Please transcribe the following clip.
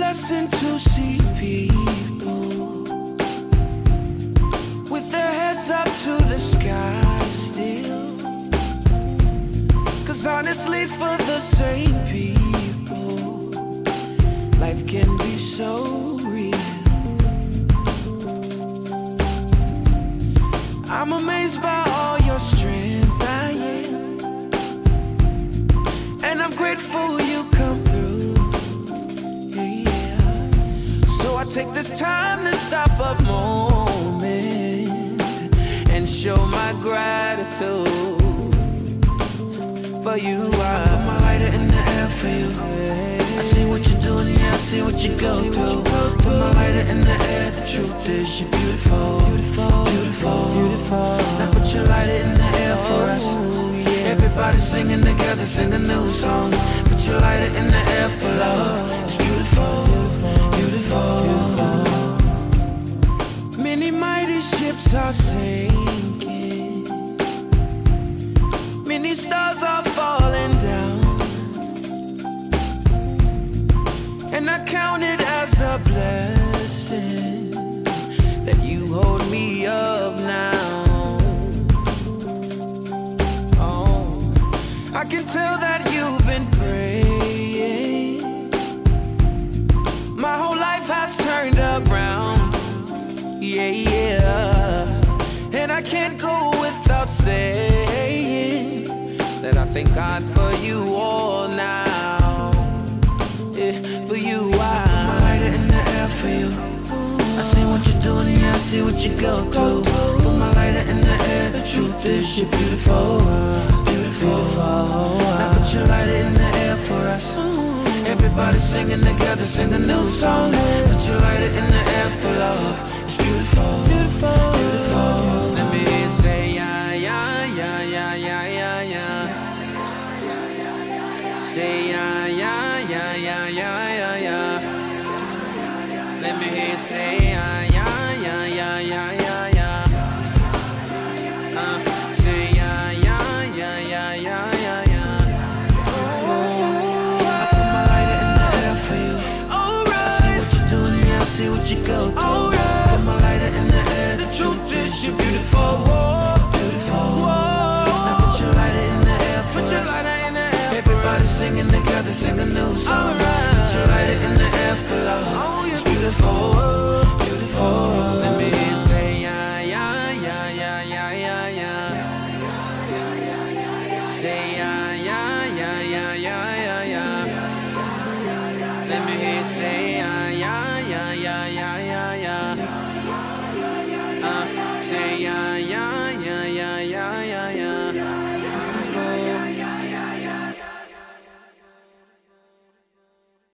blessing to see people with their heads up to the sky still. 'Cause honestly, for the same people, life can be so real. I'm amazed by all your strength, I am. And I'm grateful you come through, yeah. So I take this time to stop a moment and show my gratitude for you. I put my lighter in the air for you. I see what you're doing, yeah, I see what you go through. Put my lighter in the air, the truth is you're beautiful, beautiful, beautiful, beautiful. Now put your lighter in the air for us. Everybody singing together, sing a new song. Put your lighter in the air for love. It's beautiful, beautiful, beautiful. Many mighty ships are sinking, many stars are falling down, and I count it as a blessing that you hold me up now. Oh, I can tell that you've been praying. My whole life has turned around, yeah, yeah. And I can't go without saying that I thank God for you all now. Yeah, for you, I put my lighter in the air for you. I see what you're doing, yeah, I see what you go through. Put my lighter in the air, the truth is you're beautiful, beautiful. Now put your lighter in the air for us. Everybody singing together, sing a new song. Put your lighter in the air for love. It's beautiful, beautiful, beautiful. Let me hear you say yeah, yeah, yeah, yeah, yeah, yeah, yeah. Say yeah, yeah, yeah, yeah, yeah, yeah, yeah. Let me hear you say yeah, yeah, yeah, yeah, yeah, yeah, yeah. Say yeah, yeah, yeah, yeah, yeah, yeah, yeah. I put my lighter in the air for you. I see what you're doing, yeah, I see what you go through. Put my lighter in the air, the truth is you're beautiful, beautiful. Now put your lighter in the air for us. Everybody singing together, sing a new song. Put your lighter in the air for love. It's beautiful.